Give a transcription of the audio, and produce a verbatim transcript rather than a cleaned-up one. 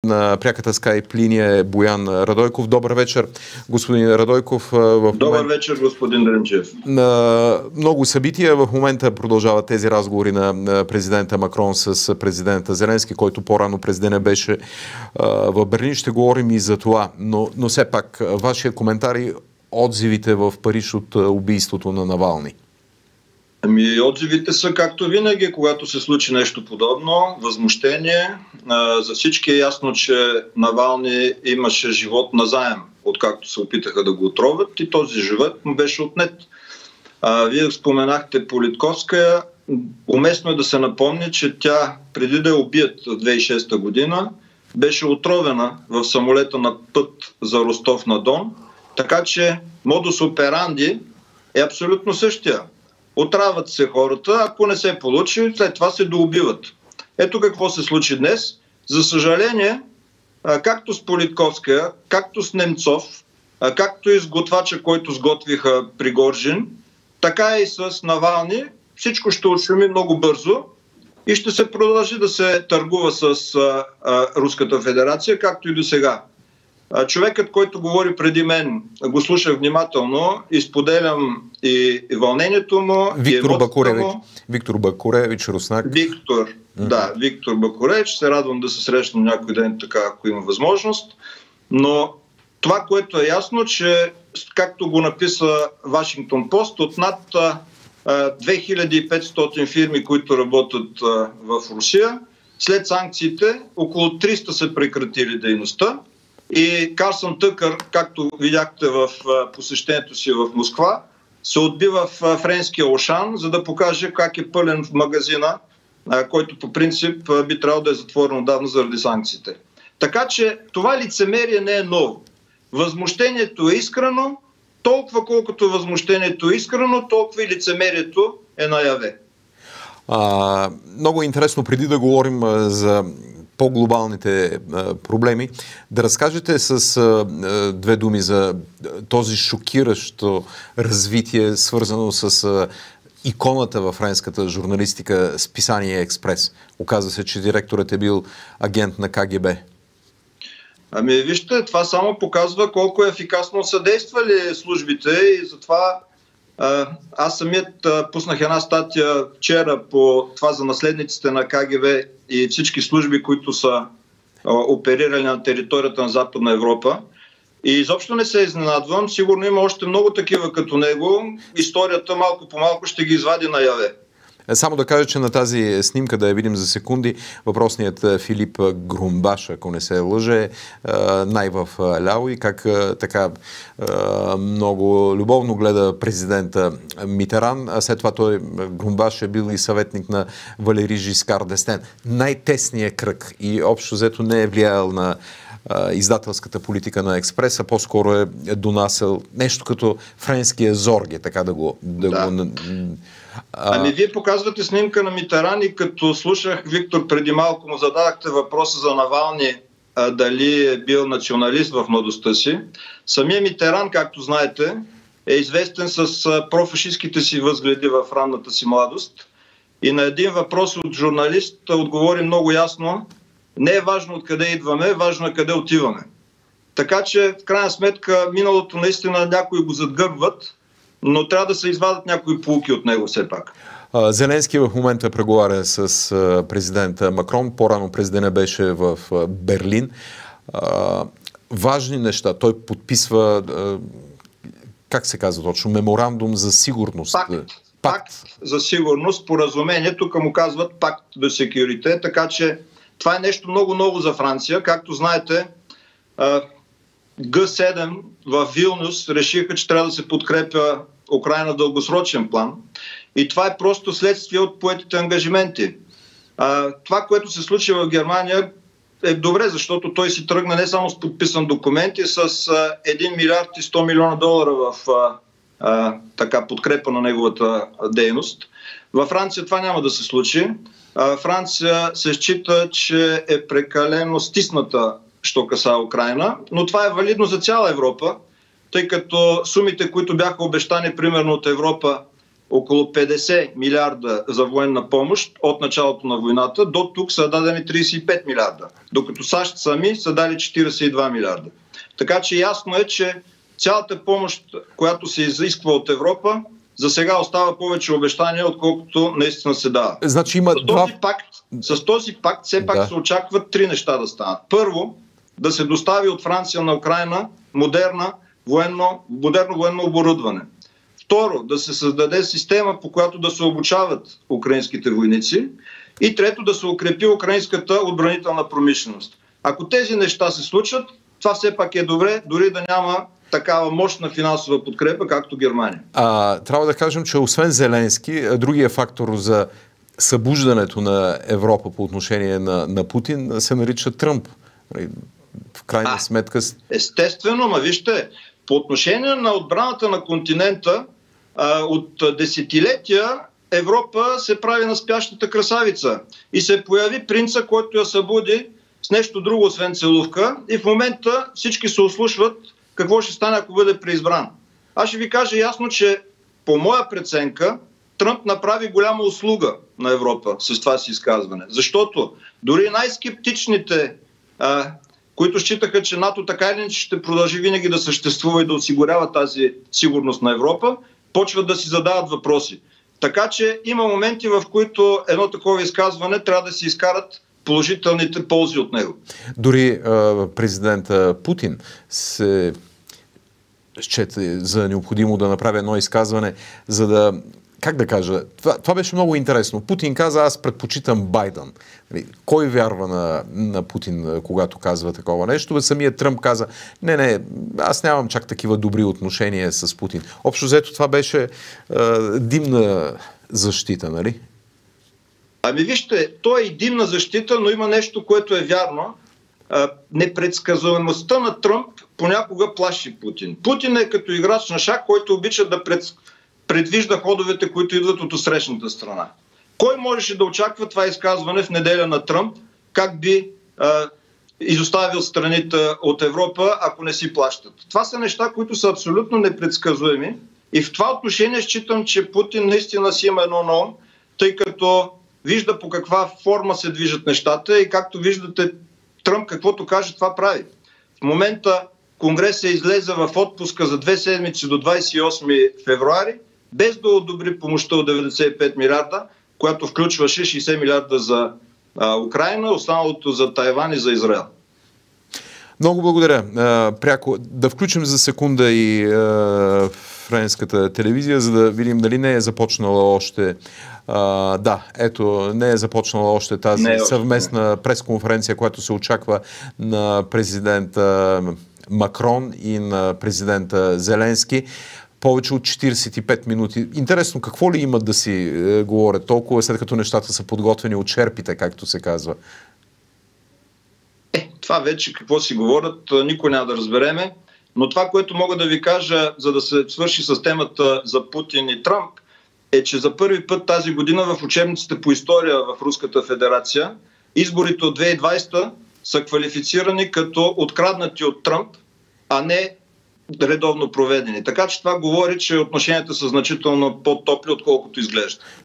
на пряката скайп линия е Боян Радойков. Добър вечер, господин Радойков. В Добър момент... вечер, господин Дренчев. На много събития в момента продължават тези разговори на президента Макрон с президента Зеленски, който по-рано през деня беше в Берлин. Ще говорим и за това, но, но все пак вашия коментар и отзивите в Париж от убийството на Навални. Ами, отзивите са както винаги, когато се случи нещо подобно. Възмущение. А, за всички е ясно, че Навални имаше живот назаем, откакто се опитаха да го отровят, и този живот му беше отнет. А, вие споменахте Политковская. Уместно е да се напомни, че тя преди да я убият в две хиляди и шеста година беше отровена в самолета на път за Ростов-на-Дон. Така че модус операнди е абсолютно същия. Отравят се хората, ако не се получи, след това се доубиват. Ето какво се случи днес. За съжаление, както с Политковская, както с Немцов, както и с готвача, който сготвиха Пригожин, така и с Навални, всичко ще отшуми много бързо и ще се продължи да се търгува с а, а, Руската федерация, както и до сега. Човекът, който говори преди мен, го слушах внимателно и споделям и, и вълнението му, Виктор и Бакуревич, му. Виктор Бакуревич, руснак. Виктор, mm-hmm. да, Виктор Бакуревич. Се радвам да се срещам някой ден така, ако има възможност. Но това, което е ясно, че, както го написа Вашингтон Пост, от над две хиляди и петстотин фирми, които работят а, в Русия, след санкциите около триста са прекратили дейността. И Карсън Тъкър, както видяхте в посещението си в Москва, се отбива в френския Ошан, за да покаже как е пълен в магазина, който по принцип би трябвало да е затворен отдавна заради санкциите. Така че това лицемерие не е ново. Възмущението е искрено, толкова колкото възмущението е искрено, толкова и лицемерието е наяве. А, много интересно, преди да говорим а, за по-глобалните а, проблеми, да разкажете с а, две думи за този шокиращо развитие, свързано с а, иконата във френската журналистика, списание Експрес. Оказва се, че директорът е бил агент на Ка Ге Бе. Ами вижте, това само показва колко ефикасно са действали службите и затова а, аз самият а, пуснах една статия вчера по това за наследниците на Ка Ге Бе и всички служби, които са а, оперирали на територията на Западна Европа. И изобщо не се изненадвам, сигурно има още много такива като него. Историята малко по малко ще ги извади наяве. Само да кажа, че на тази снимка, да я видим за секунди, въпросният Филип Грумбаш, ако не се лъже, най-в ляво, и как така много любовно гледа президента Митеран, а след това той, Грумбаш, е бил и съветник на Валери Жискар д'Естен. Най-тесният кръг и общо взето не е влиял на издателската политика на Експреса, по-скоро е донасел нещо като френския Зорге, така да го... Да да. го Ами вие показвате снимка на Митеран и като слушах Виктор преди малко, му зададахте въпроса за Навални, а, дали е бил националист в младостта си. Самия Митеран, както знаете, е известен с а, профашистките си възгледи в ранната си младост. И на един въпрос от журналист отговори много ясно: не е важно откъде идваме, важно е къде отиваме. Така че, в крайна сметка, миналото наистина някои го задгърбват, но трябва да се извадят някои поуки от него все пак. Зеленски в момента преговаря с президента Макрон. По-рано през деня беше в Берлин. Важни неща. Той подписва, как се казва точно, меморандум за сигурност. Пакт. Пакт. Пакт за сигурност. Споразумение. Тук му казват пакт de sécurité. Така че това е нещо много ново за Франция. Както знаете, Ге седем в Вилнюс решиха, че трябва да се подкрепя Украйна в дългосрочен план. И това е просто следствие от поетите ангажименти. А, това, което се случи в Германия, е добре, защото той си тръгна не само с подписан документи, с а, един милиард и сто милиона долара в а, а, така подкрепа на неговата дейност. Във Франция това няма да се случи. А, Франция се счита, че е прекалено стисната, що каса Украйна, но това е валидно за цяла Европа, тъй като сумите, които бяха обещани примерно от Европа около петдесет милиарда за военна помощ от началото на войната, до тук са дадени тридесет и пет милиарда, докато САЩ сами са дали четиридесет и два милиарда. Така че ясно е, че цялата помощ, която се изисква от Европа, за сега остава повече обещания, отколкото наистина се дава. Значи има с, този два... пакт, с този пакт все пак да. се очакват три неща да станат. Първо, да се достави от Франция на Украйна модерна военно, модерно военно оборудване. Второ, да се създаде система, по която да се обучават украинските войници. И трето, да се укрепи украинската отбранителна промишленост. Ако тези неща се случат, това все пак е добре, дори да няма такава мощна финансова подкрепа, както Германия. А, трябва да кажем, че освен Зеленски, другия фактор за събуждането на Европа по отношение на, на Путин се нарича Тръмп. В крайна а, сметка... Естествено, ма вижте, по отношение на отбраната на континента, а, от десетилетия Европа се прави на спящата красавица. И се появи принца, който я събуди с нещо друго, освен целувка. И в момента всички се ослушват какво ще стане, ако бъде преизбран. Аз ще ви кажа ясно, че по моя преценка Тръмп направи голяма услуга на Европа с това си изказване. Защото дори най-скептичните, а, които считаха, че НАТО така или иначе ще продължи винаги да съществува и да осигурява тази сигурност на Европа, почват да си задават въпроси. Така че има моменти, в които едно такова изказване трябва да си изкарат положителните ползи от него. Дори президента Путин се счете за необходимо да направи едно изказване, за да, как да кажа, това, това беше много интересно. Путин каза, аз предпочитам Байден. Кой вярва на, на Путин, когато казва такова нещо? Самият Тръмп каза, не, не, аз нямам чак такива добри отношения с Путин. Общо взето това беше е, димна защита, нали? Ами вижте, то е и димна защита, но има нещо, което е вярно. А, непредсказуемостта на Тръмп понякога плаши Путин. Путин е като играч на шах, който обича да пред, предвижда ходовете, които идват от отсрещната страна. Кой можеше да очаква това изказване в неделя на Тръмп, как би а, изоставил страните от Европа, ако не си плащат? Това са неща, които са абсолютно непредсказуеми. И в това отношение считам, че Путин наистина си има едно на ум, тъй като вижда по каква форма се движат нещата и както виждате, Тръмп каквото каже, това прави. В момента Конгрес се излезе в отпуска за две седмици до двадесет и осми февруари, без да одобри помощта от деветдесет и пет милиарда, която включваше шейсет милиарда за а, Украйна, останалото за Тайван и за Израел. Много благодаря. Пряко да включим за секунда и е, френската телевизия, за да видим дали не е започнала още Uh, да, ето, не е започнала още тази е съвместна пресконференция, която се очаква на президента Макрон и на президента Зеленски. Повече от четиридесет и пет минути. Интересно, какво ли имат да си е, говорят толкова, след като нещата са подготвени от черпите, както се казва? Е, това вече какво си говорят, никой няма да разбереме. Но това, което мога да ви кажа, за да се свърши с темата за Путин и Тръмп, е, че за първи път тази година в учебниците по история в Руската федерация изборите от две хиляди и двадесета са квалифицирани като откраднати от Тръмп, а не редовно проведени. Така че това говори, че отношенията са значително по-топли, отколкото изглежда.